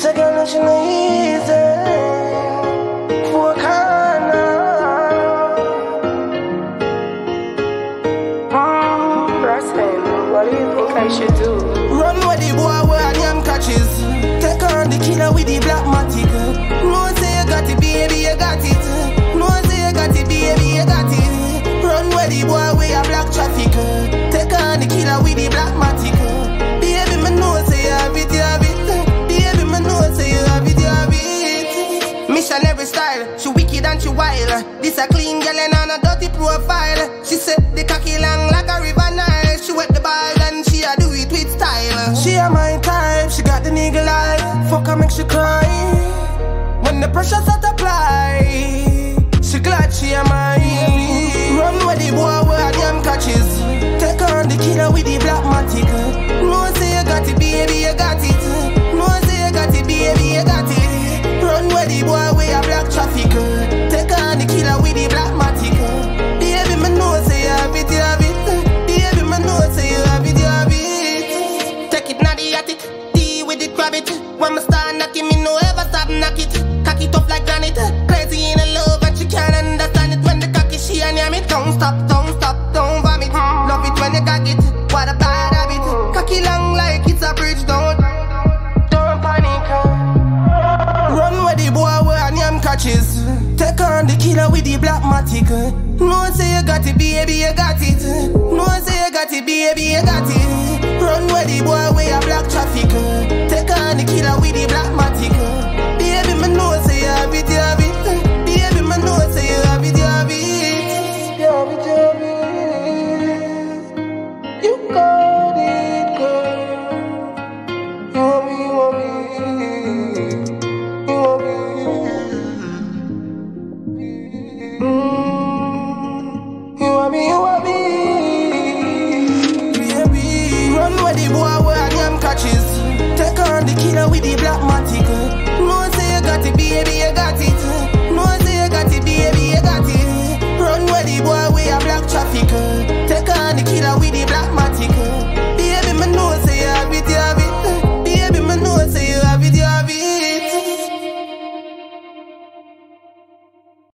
a girl and she no easy. For corner. Rot10, what do you think I should do? Run with the boy where I am catches. Take on the killer with the black matic. No say you got it, baby, you got it. No say you got it, baby, you got it. Run with the boy where you black traffic. Take on the killer with the black matic. Baby, me know say you have it, you have it. Baby, me know say you have it, you have it. Missionary style, she wicked and she wild. This a clean girl and on a dirty profile. She said the cocky long like a river Nile. She wet the ball and she a do it with style. She a my type, she got the nigga eye. Fuck her make she cry. When the pressure start apply, she glad she a mine. Run with the boy where I damn catches. Take on the killer with the black matic. No say you got it, baby, you got it. No say you got it, baby, you got it. Run with the boy where you black traffic. Take on the killer with the black matic. Baby, me know say you have it, you have it. Baby, me know say you have it, you have it. Take it now the attic, deal with it, grab it. When me start knocking, me no ever stop knock it. Cock it up like granite. Crazy in love and she can't understand it. When the cocky she and yam it. Don't stop, don't vomit. Love it when you cock it. What a bad habit. Cocky long like it's a bridge. Don't panic. Run with the boy where I am catches. Take on the killer with the black matic. No say you got it, baby, you got it. No say you got it, baby, you got it. Run with the boy where you black traffic.